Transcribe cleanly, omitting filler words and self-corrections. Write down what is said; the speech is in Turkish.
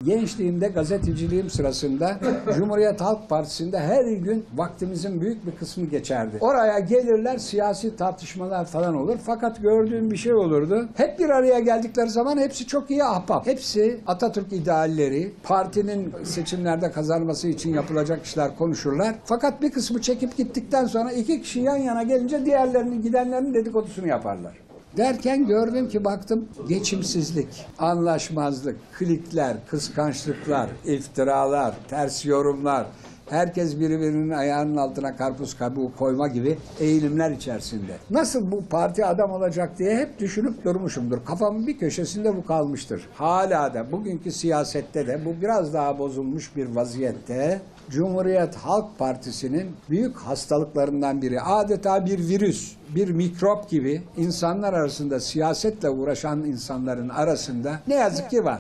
Gençliğimde gazeteciliğim sırasında Cumhuriyet Halk Partisi'nde her gün vaktimizin büyük bir kısmı geçerdi. Oraya gelirler, siyasi tartışmalar falan olur. Fakat gördüğüm bir şey olurdu. Hep bir araya geldikleri zaman hepsi çok iyi ahbap. Hepsi Atatürk idealleri, partinin seçimlerde kazanması için yapılacak işler konuşurlar. Fakat bir kısmı çekip gittikten sonra iki kişi yan yana gelince diğerlerinin gidenlerinin dedikodusunu yaparlar. Derken gördüm ki baktım geçimsizlik, anlaşmazlık, klikler, kıskançlıklar, iftiralar, ters yorumlar, herkes birbirinin ayağının altına karpuz kabuğu koyma gibi eğilimler içerisinde. Nasıl bu parti adam olacak diye hep düşünüp durmuşumdur. Kafamın bir köşesinde bu kalmıştır. Hala da bugünkü siyasette de bu biraz daha bozulmuş bir vaziyette Cumhuriyet Halk Partisi'nin büyük hastalıklarından biri. Adeta bir virüs, bir mikrop gibi insanlar arasında, siyasetle uğraşan insanların arasında ne yazık ki var.